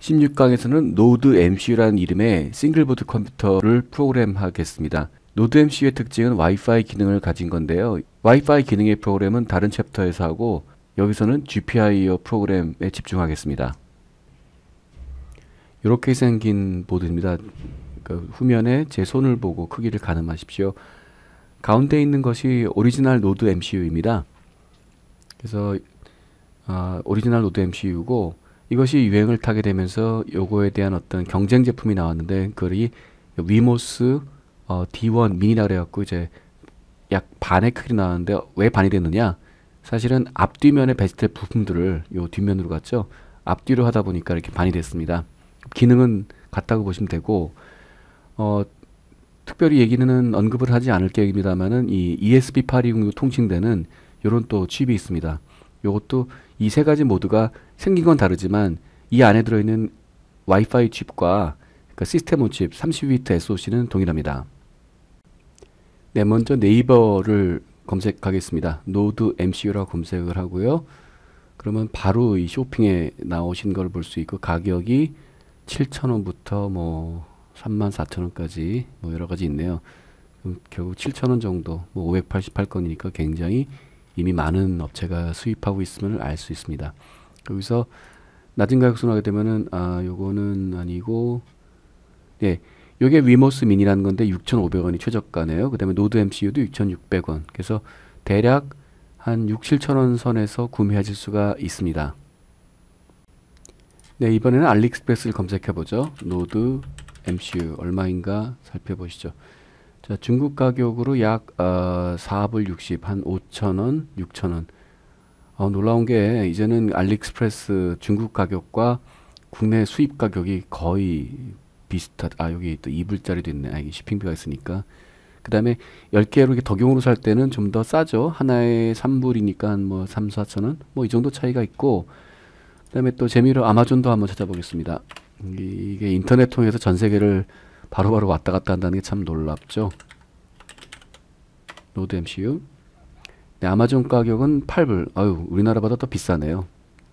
16강에서는 노드 MCU라는 이름의 싱글보드 컴퓨터를 프로그램하겠습니다. 노드 MCU의 특징은 와이파이 기능을 가진 건데요. 와이파이 기능의 프로그램은 다른 챕터에서 하고 여기서는 GPIO 프로그램에 집중하겠습니다. 이렇게 생긴 보드입니다. 그 후면에 제 손을 보고 크기를 가늠하십시오. 가운데 있는 것이 오리지널 노드 MCU입니다. 그래서 오리지널 노드 MCU고 이것이 유행을 타게 되면서 요거에 대한 어떤 경쟁 제품이 나왔는데 그걸이 위모스 D1 미니라 그래갖고 이제 약 반의 크기 나왔는데 왜 반이 됐느냐? 사실은 앞뒤면에 배치될 부품들을 요 뒷면으로 갔죠. 앞뒤로 하다 보니까 이렇게 반이 됐습니다. 기능은 같다고 보시면 되고 특별히 얘기는 언급을 하지 않을 계획입니다만은 이 ESP8266 통칭되는 요런 또 칩이 있습니다. 요것도 이 세 가지 모드가 생긴 건 다르지만 이 안에 들어있는 와이파이 칩과 그러니까 시스템 온 칩 32비트 SoC는 동일합니다. 네, 먼저 네이버를 검색하겠습니다. 노드 MCU라고 검색을 하고요. 그러면 바로 이 쇼핑에 나오신 걸 볼 수 있고 가격이 7,000원부터 뭐 34,000원까지 뭐 여러 가지 있네요. 결국 7,000원 정도, 뭐 588건이니까 굉장히 이미 많은 업체가 수입하고 있음을 알 수 있습니다. 여기서 낮은 가격으로 하게 되면은 요거는 아니고 네, 요게 위모스 미니라는 건데 6,500원이 최저가네요. 그 다음에 노드 MCU도 6,600원. 그래서 대략 한 6,7,000원 선에서 구매하실 수가 있습니다. 네, 이번에는 알리익스프레스를 검색해보죠. 노드 MCU 얼마인가 살펴보시죠. 자, 중국 가격으로 약 4불 60, 한 5,000원, 6,000원. 놀라운 게 이제는 알리익스프레스 중국 가격과 국내 수입 가격이 거의 여기 또 2불짜리도 있네. 이게 shipping비가 있으니까. 그 다음에 10개로 이렇게 덕용으로 살 때는 좀 더 싸죠. 하나에 3불이니까 한 뭐 3, 4천원? 뭐 이 정도 차이가 있고, 그 다음에 또 재미로 아마존도 한번 찾아보겠습니다. 이게 인터넷 통해서 전 세계를 바로바로 왔다 갔다 한다는 게 참 놀랍죠. 노드 MCU. 네, 아마존 가격은 8불. 아유, 우리나라보다 더 비싸네요.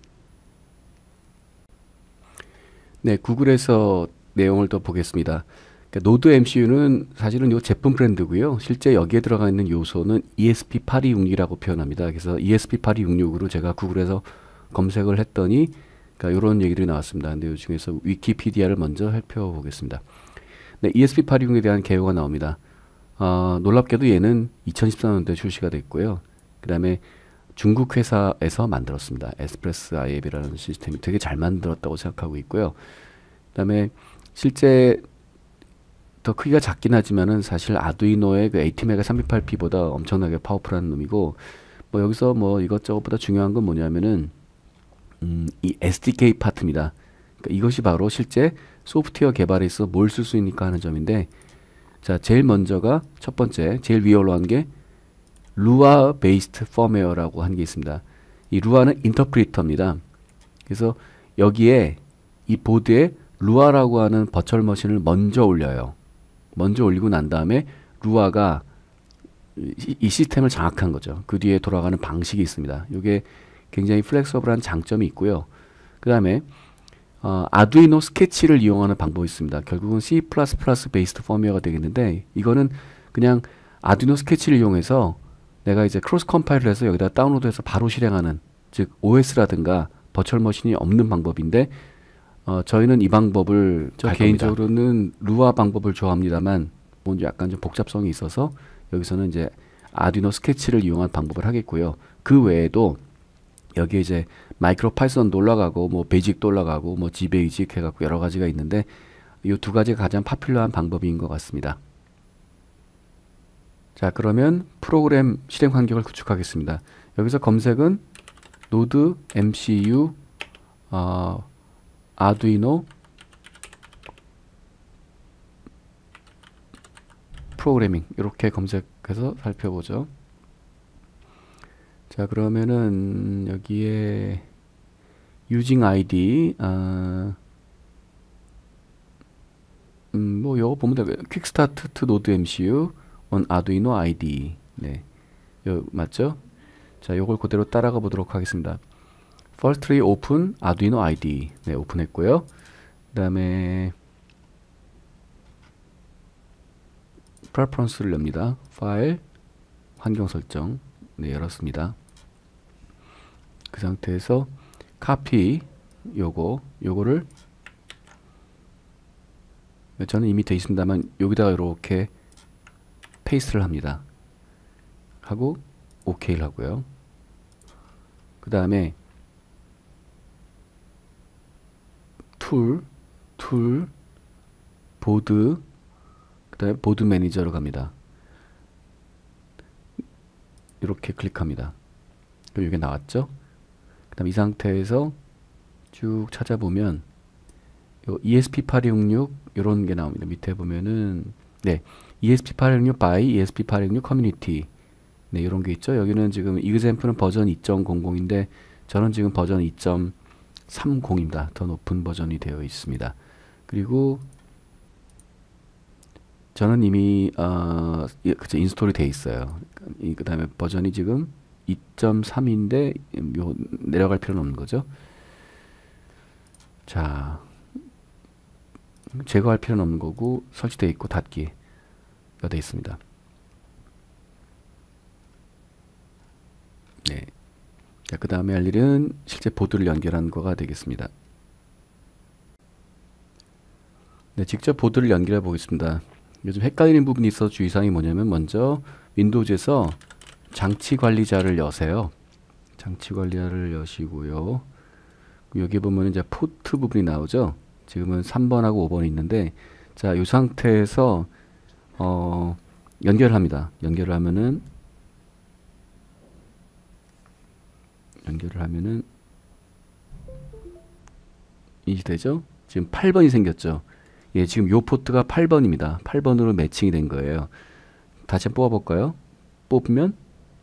네, 구글에서 내용을 더 보겠습니다. 그러니까 노드 MCU는 사실은 이 제품 브랜드고요. 실제 여기에 들어가 있는 요소는 ESP8266이라고 표현합니다. 그래서 ESP8266으로 제가 구글에서 검색을 했더니 그러니까 이런 얘기들이 나왔습니다. 근데 이 중에서 위키피디아를 먼저 살펴보겠습니다. 네, ESP8266에 대한 개요가 나옵니다. 놀랍게도 얘는 2013년도에 출시가 됐고요. 그 다음에 중국 회사에서 만들었습니다. 에스프레스 IF이라는 시스템이 되게 잘 만들었다고 생각하고 있고요. 그 다음에 실제 더 크기가 작긴 하지만은 사실 아두이노의 그 ATmega 328P보다 엄청나게 파워풀한 놈이고, 뭐 여기서 뭐 이것저것보다 중요한 건 뭐냐면은 이 SDK 파트입니다. 그러니까 이것이 바로 실제 소프트웨어 개발에 있어 뭘 쓸 수 있니까 하는 점인데, 자, 제일 먼저가 첫 번째, 제일 위에 올라간 게 루아 베이스드 펌웨어라고 하는 게 있습니다. 이 루아는 인터프리터입니다. 그래서 여기에 이 보드에 루아라고 하는 버추얼 머신을 먼저 올려요. 먼저 올리고 난 다음에 루아가 이 시스템을 장악한 거죠. 그 뒤에 돌아가는 방식이 있습니다. 이게 굉장히 플렉서블한 장점이 있고요. 그 다음에 아두이노 스케치를 이용하는 방법이 있습니다. 결국은 C++ 베이스드 펌웨어가 되겠는데, 이거는 그냥 아두이노 스케치를 이용해서 내가 이제 크로스 컴파일을 해서 여기다 다운로드해서 바로 실행하는, 즉 OS라든가 버추얼 머신이 없는 방법인데, 저희는 이 방법을 개인적으로는 루아 방법을 좋아합니다만 뭐 약간 좀 복잡성이 있어서 여기서는 이제 아두이노 스케치를 이용한 방법을 하겠고요. 그 외에도 여기에 이제 마이크로 파이썬도 올라가고 뭐 베이직도 올라가고 뭐 G베이직 해갖고 여러 가지가 있는데 이 두 가지가 가장 파퓰러한 방법인 것 같습니다. 자, 그러면 프로그램 실행 환경을 구축하겠습니다. 여기서 검색은 노드 MCU 아두이노 프로그래밍 이렇게 검색해서 살펴보죠. 자, 그러면은 여기에 using ID 뭐 요거 보면 돼. quick start to node MCU on Arduino IDE. 네, 맞죠? 자, 요걸 그대로 따라가 보도록 하겠습니다. firstly open Arduino IDE. 네, 오픈했고요. 그 다음에 preference를 엽니다. 파일, 환경 설정. 네, 열었습니다. 그 상태에서 copy 요거를 저는 이미 되어 있습니다만 여기다가 이렇게 페이스트를 합니다. 하고 OK를 하고요. 그 다음에 툴, 보드, 그 다음에 보드 매니저로 갑니다. 이렇게 클릭합니다. 그럼 이게 나왔죠? 그 다음 이 상태에서 쭉 찾아보면 요 ESP8266 요런 게 나옵니다. 밑에 보면은 네, ESP8266 by ESP8266 커뮤니티 네, 요런 게 있죠. 여기는 지금 example는 버전 2.00인데 저는 지금 버전 2.30입니다. 더 높은 버전이 되어 있습니다. 그리고 저는 이미 그쵸, 인스톨이 되어 있어요. 그 다음에 버전이 지금 2.3인데 요 내려갈 필요는 없는 거죠. 자, 제거할 필요는 없는 거고 설치되어 있고 닫기가 되어 있습니다. 네. 자, 그 다음에 할 일은 실제 보드를 연결하는 거가 되겠습니다. 네, 직접 보드를 연결해 보겠습니다. 요즘 헷갈리는 부분이 있어서 주의사항이 뭐냐면 먼저 윈도우즈에서 장치 관리자를 여세요. 장치 관리자를 여시고요. 여기 보면 이제 포트 부분이 나오죠. 지금은 3번하고 5번이 있는데 자, 이 상태에서 연결을 합니다. 연결을 하면은 인지되죠? 지금 8번이 생겼죠. 예, 지금 요 포트가 8번입니다. 8번으로 매칭이 된 거예요. 다시 한번 뽑아볼까요? 뽑으면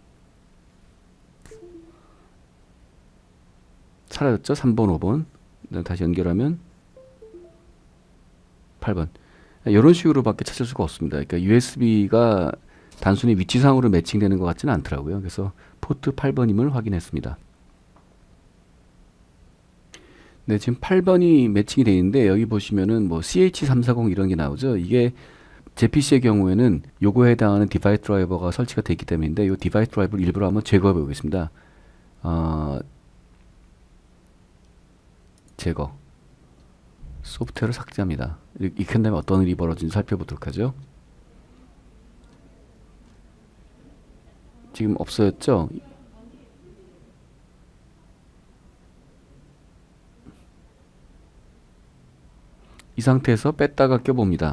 사라졌죠? 3번, 5번. 다시 연결하면 8번. 이런 식으로 밖에 찾을 수가 없습니다. 그러니까 USB가 단순히 위치상으로 매칭되는 것 같지는 않더라고요. 그래서 포트 8번임을 확인했습니다. 네, 지금 8번이 매칭이 되어 있는데 여기 보시면은 뭐 CH340 이런 게 나오죠. 이게 제 PC의 경우에는 요거에 해당하는 디바이스 드라이버가 설치가 되어 있기 때문인데 이 디바이스 드라이버를 일부러 한번 제거해 보겠습니다. 제거. 소프트웨어를 삭제합니다. 이렇게 한 다음에 어떤 일이 벌어지는지 살펴보도록 하죠. 지금 없어졌죠? 이 상태에서 뺐다가 껴봅니다.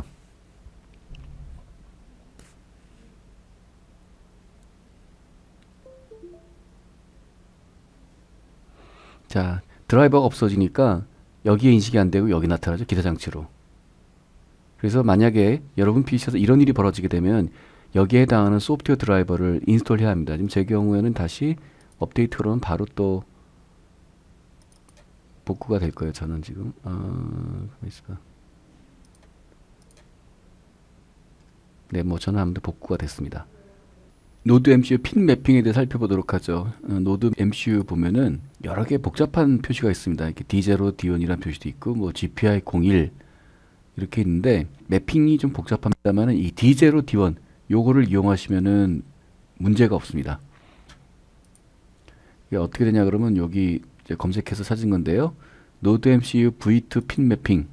자, 드라이버가 없어지니까 여기에 인식이 안 되고 여기 나타나죠. 기타 장치로. 그래서 만약에 여러분 PC에서 이런 일이 벌어지게 되면 여기에 해당하는 소프트웨어 드라이버를 인스톨해야 합니다. 지금 제 경우에는 다시 업데이트 그러면 바로 또 복구가 될 거예요. 저는 지금 네, 뭐 저는 아무튼 복구가 됐습니다. 노드 MCU 핀 매핑에 대해 살펴보도록 하죠. 노드 MCU 보면은 여러 개 복잡한 표시가 있습니다. 이렇게 D0, D1이라는 표시도 있고 뭐 GPI 01 이렇게 있는데 매핑이 좀 복잡합니다만 이 D0, D1 요거를 이용하시면은 문제가 없습니다. 이게 어떻게 되냐 그러면 여기 이제 검색해서 찾은 건데요. 노드 MCU V2 핀 매핑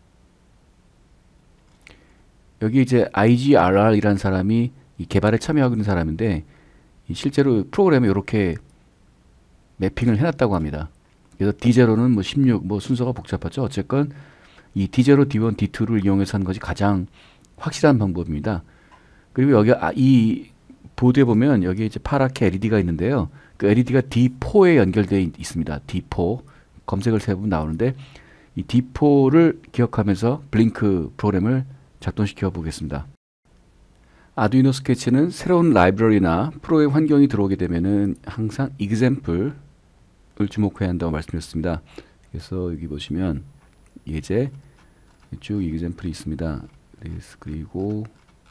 여기 이제 IGRR이라는 사람이 이 개발에 참여하고 있는 사람인데 실제로 프로그램에 이렇게 매핑을 해놨다고 합니다. 그래서 D0는 뭐 16, 뭐 순서가 복잡하죠. 어쨌건 이 D0, D1, D2를 이용해서 하는 것이 가장 확실한 방법입니다. 그리고 여기 이 보드에 보면 여기 이제 파랗게 LED가 있는데요. 그 LED가 D4에 연결되어 있습니다. D4 검색을 해보면 나오는데 이 D4를 기억하면서 블링크 프로그램을 작동시켜 보겠습니다. 아두이노 스케치는 새로운 라이브러리나 프로의 환경이 들어오게 되면은 항상 example을 주목해야 한다고 말씀드렸습니다. 그래서 여기 보시면 예제 쭉 example이 있습니다. 그리고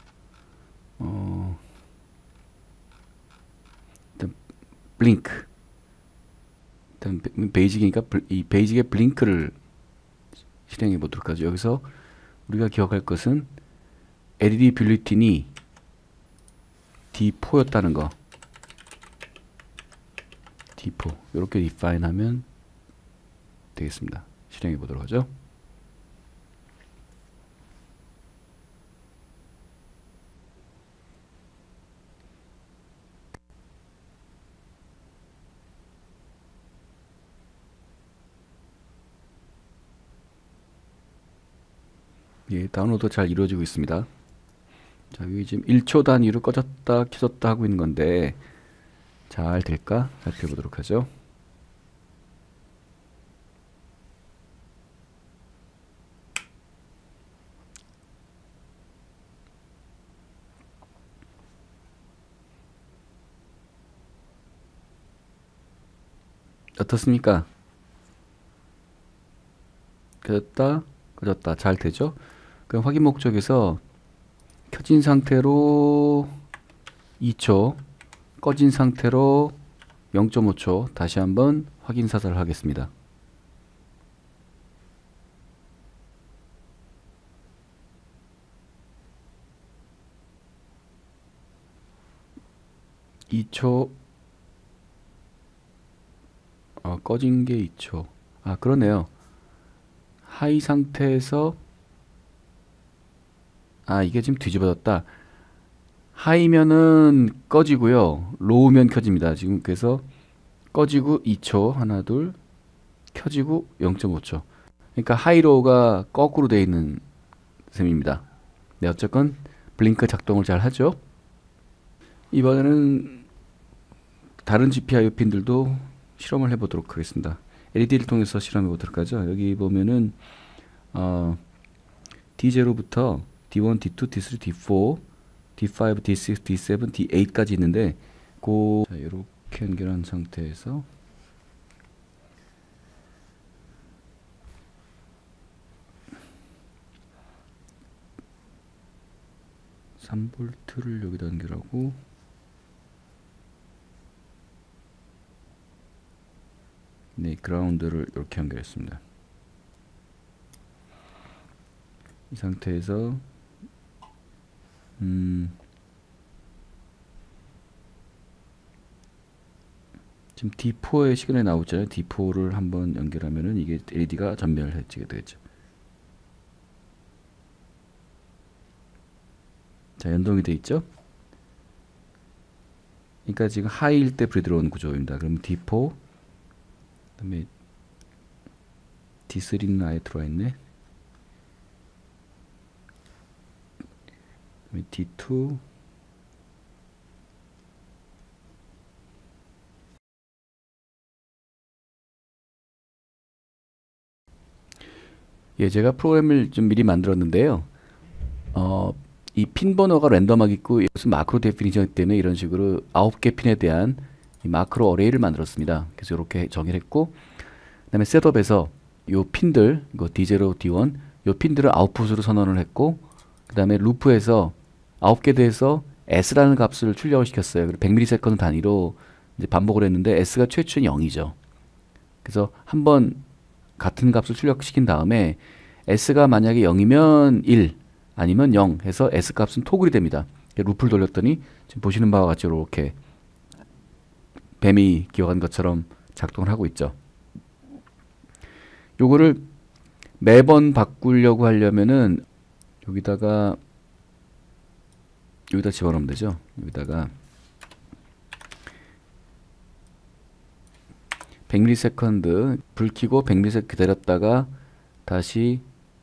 일단 블링크 일단 베이직이니까 이 베이직의 블링크를 실행해 보도록 하죠. 여기서 우리가 기억할 것은 LED 뷰리틴이 D4였다는 거. D4 이렇게 define 하면 되겠습니다. 실행해 보도록 하죠. 예, 다운로드 잘 이루어지고 있습니다. 자, 여기 지금 1초 단위로 꺼졌다 켜졌다 하고 있는 건데 잘 될까 살펴보도록 하죠. 어떻습니까? 켜졌다 꺼졌다 잘 되죠? 그럼 확인 목적에서 켜진 상태로 2초, 꺼진 상태로 0.5초 다시 한번 확인 사살을 하겠습니다. (2초) 꺼진 게 2초. 그러네요. 하이 상태에서 이게 지금 뒤집어졌다. 하이면은 꺼지고요. 로우면 켜집니다. 지금 그래서 꺼지고 2초 하나 둘 켜지고 0.5초. 그러니까 하이로우가 거꾸로 되어 있는 셈입니다. 네, 어쨌건 블링크 작동을 잘 하죠. 이번에는 다른 GPIO 핀들도 실험을 해보도록 하겠습니다. LED를 통해서 실험해 보도록 하죠. 여기 보면은 D0부터 D1, D2, D3, D4, D5, D6, D7, D8까지 있는데 자, 이렇게 연결한 상태에서 3V를 여기다 연결하고 네, 그라운드를 이렇게 연결했습니다. 이 상태에서 지금 D4의 시그널이 나오잖아요. D4를 한번 연결하면은 이게 LED가 전멸해지게 되겠죠. 자, 연동이 돼 있죠. 그러니까 지금 하이일 때 불이 들어오는 구조입니다. 그럼 D4 그다음에 D3는 아예 들어와 있네. 그다음에 D2 예, 제가 프로그램을 좀 미리 만들었는데요. 이 핀 번호가 랜덤하게 있고 이것은 마크로 데피니션 때문에 이런 식으로 9개 핀에 대한 이 마크로 어레이를 만들었습니다. 그래서 이렇게 정의를 했고, 그 다음에 셋업에서 요 핀들, 이거 D0, D1, 요 핀들을 아웃풋으로 선언을 했고, 그 다음에 루프에서 9개 대해서 S라는 값을 출력을 시켰어요. 그리고 100ms 단위로 이제 반복을 했는데 S가 최초는 0이죠. 그래서 한번 같은 값을 출력시킨 다음에 S가 만약에 0이면 1 아니면 0 해서 S 값은 토글이 됩니다. 루프를 돌렸더니 지금 보시는 바와 같이 이렇게 뱀이 기어간 것처럼 작동을 하고 있죠. 요거를 매번 바꾸려고 하려면은 여기다 집어넣으면 되죠. 여기다가 100ms 불 켜고 100ms 기다렸다가 다시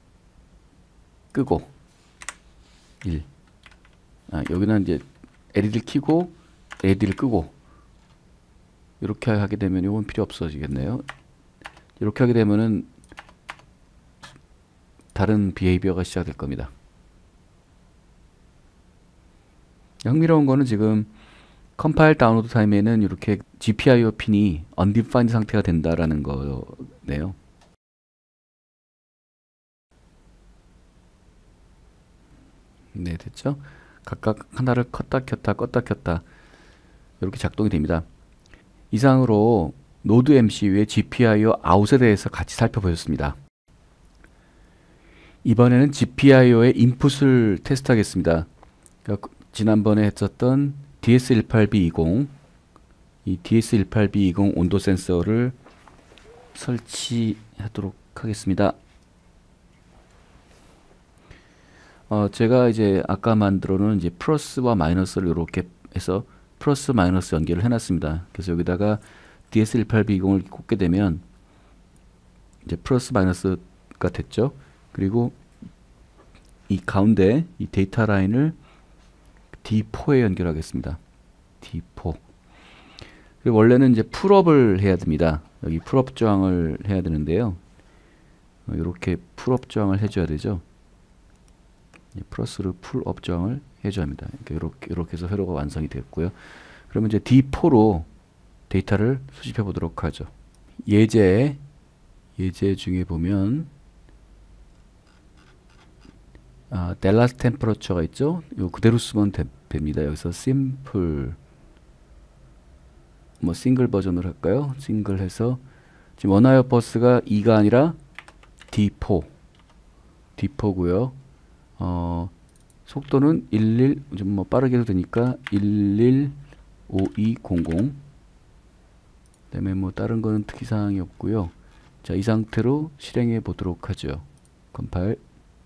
끄고 1 여기는 이제 LED를 켜고 LED를 끄고 이렇게 하게 되면 이건 필요 없어지겠네요. 이렇게 하게 되면은 다른 비헤이비어가 시작될 겁니다. 흥미로운 거는 지금 컴파일 다운로드 타임에는 이렇게 GPIO 핀이 undefined 상태가 된다라는 거네요. 네, 됐죠? 각각 하나를 껐다 켰다 껐다 켰다 이렇게 작동이 됩니다. 이상으로 노드 MCU의 GPIO 아웃에 대해서 같이 살펴보셨습니다. 이번에는 GPIO의 인풋을 테스트하겠습니다. 그러니까 지난번에 했었던 DS18B20, 이 DS18B20 온도 센서를 설치하도록 하겠습니다. 제가 이제 아까 만들어 놓은 이제 플러스와 마이너스를 이렇게 해서 플러스 마이너스 연결을 해놨습니다. 그래서 여기다가 DS18B20을 꽂게 되면 이제 플러스 마이너스가 됐죠. 그리고 이 가운데 이 데이터 라인을 D4에 연결하겠습니다. D4. 그리고 원래는 이제 풀업을 해야 됩니다. 여기 풀업 저항을 해야 되는데요. 이렇게 풀업 저항을 해줘야 되죠. 플러스로 풀업 저항을 해줘야 합니다. 이렇게 해서 회로가 완성이 되었고요. 그러면 이제 D4로 데이터를 수집해 보도록 하죠. 예제 중에 보면 델라스 템퍼러처가 있죠. 요 그대로 쓰면 됩니다. 여기서 심플 뭐 싱글 버전으로 할까요? 싱글 해서 지금 원와이어 버스가 2가 아니라 D4고요. 속도는 11 좀 뭐 빠르게 해도 되니까 115200. 그다음에 뭐 다른 거는 특이사항이 없고요. 자, 이 상태로 실행해 보도록 하죠. 컴파일.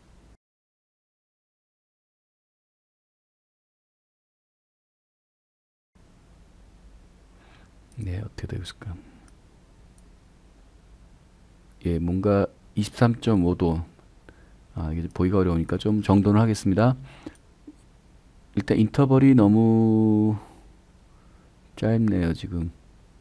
네, 어떻게 되고 있을까? 예, 뭔가 23.5도. 이게 보기가 어려우니까 좀 정돈을 하겠습니다. 일단 인터벌이 너무 짧네요, 지금.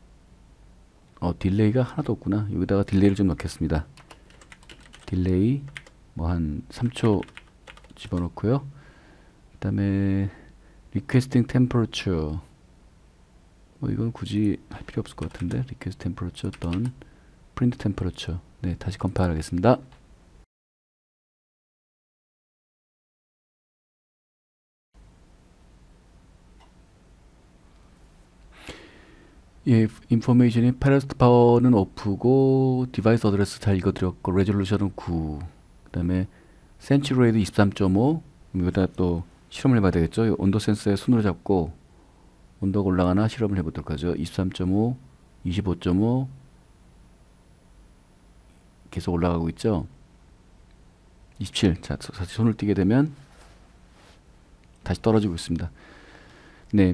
딜레이가 하나도 없구나. 여기다가 딜레이를 좀 넣겠습니다. 딜레이 뭐 한 3초 집어넣고요. 그 다음에 requesting temperature 뭐 이건 굳이 할 필요 없을 것 같은데 request temperature 어떤 print temperature. 네, 다시 컴파일 하겠습니다. 예, 인포메이션이 패러스트 파워는 오프고 디바이스 어드레스 잘 읽어드렸고 레졸루션은 9. 그 다음에 센츄레이드 23.5. 여기다 또 실험을 해봐야 되겠죠. 온도 센서에 손으로 잡고 온도가 올라가나 실험을 해보도록 하죠. 23.5, 25.5 계속 올라가고 있죠. 27. 자, 다시 손을 띄게 되면 다시 떨어지고 있습니다. 네.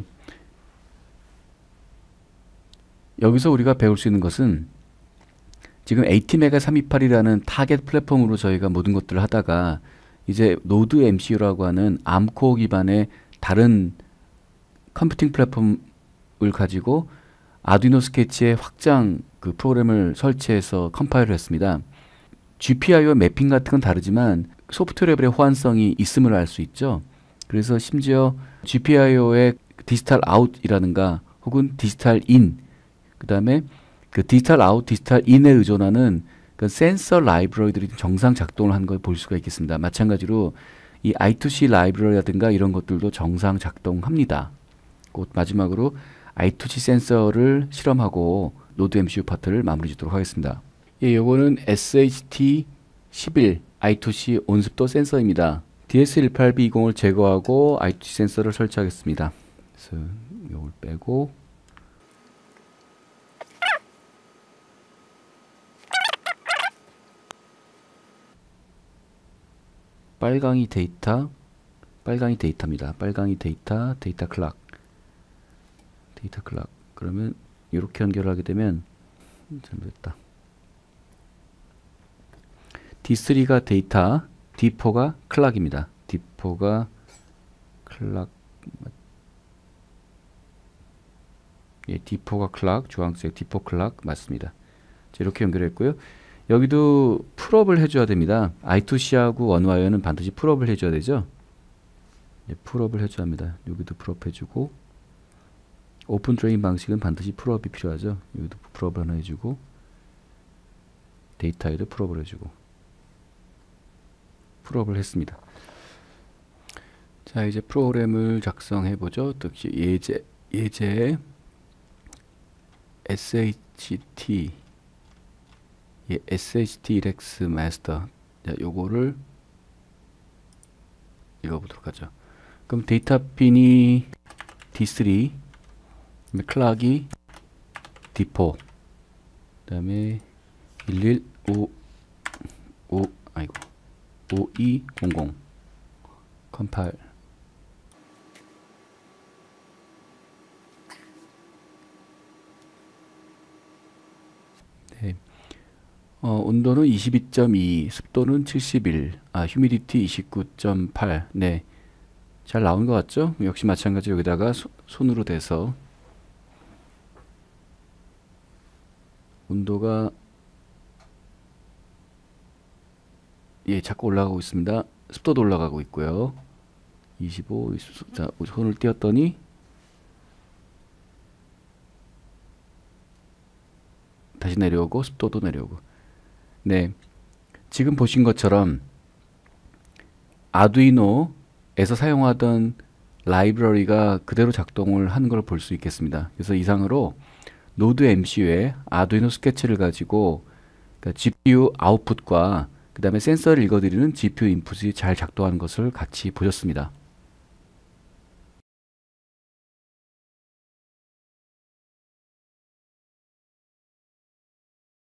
여기서 우리가 배울 수 있는 것은 지금 ATmega 328이라는 타겟 플랫폼으로 저희가 모든 것들을 하다가 이제 노드 MCU라고 하는 암코어 기반의 다른 컴퓨팅 플랫폼을 가지고 아두이노 스케치의 확장 그 프로그램을 설치해서 컴파일을 했습니다. GPIO 매핑 같은 건 다르지만 소프트웨어 레벨의 호환성이 있음을 알 수 있죠. 그래서 심지어 GPIO의 디지털 아웃이라든가 혹은 디지털 인, 그 다음에 그 디지털 아웃, 디지털 인에 의존하는 그 센서 라이브러리들이 정상 작동을 하는 걸 볼 수가 있겠습니다. 마찬가지로 이 I2C 라이브러리라든가 이런 것들도 정상 작동합니다. 곧 마지막으로 I2C 센서를 실험하고 노드 MCU 파트를 마무리 짓도록 하겠습니다. 예, 요거는 SHT11 I2C 온습도 센서입니다. DS18B20을 제거하고 I2C 센서를 설치하겠습니다. 그래서 요걸 빼고 빨강이 데이터입니다. 빨강이 데이터 클락. 그러면 이렇게 연결하게 되면 잘못됐다. D3가 데이터, D4가 클락입니다. D4가 클락. 예, D4가 클락, 주황색 D4 클락 맞습니다. 자, 이렇게 연결했고요. 여기도 풀업을 해줘야 됩니다. I2C하고 원와이어는 반드시 풀업을 해줘야 되죠. 네, 풀업을 해줘야 합니다. 여기도 풀업 해주고 오픈 드레인 방식은 반드시 풀업이 필요하죠. 여기도 풀업을 하나 해주고 데이터에도 풀업을 해주고 풀업을 했습니다. 자, 이제 프로그램을 작성해 보죠. 특히 예제 SHT SHT Rex 마스터. 자, 요거를 읽어보도록 하죠. 그럼 데이터 핀이 D3, 그다음에 클락이 D4, 그다음에 115 5200 컴파일. 네. 온도는 22.2, 습도는 71, 휴미디티 29.8. 네. 잘 나온 것 같죠? 역시 마찬가지 여기다가 손으로 대서 온도가 자꾸 올라가고 있습니다. 습도도 올라가고 있고요. 25. 자, 손을 띄었더니 다시 내려오고 습도도 내려오고. 네, 지금 보신 것처럼 아두이노에서 사용하던 라이브러리가 그대로 작동을 하는 걸 볼 수 있겠습니다. 그래서 이상으로 노드 MCU에 아두이노 스케치를 가지고 그러니까 GPU 아웃풋과 그 다음에 센서를 읽어드리는 GPU 인풋이 잘 작동하는 것을 같이 보셨습니다.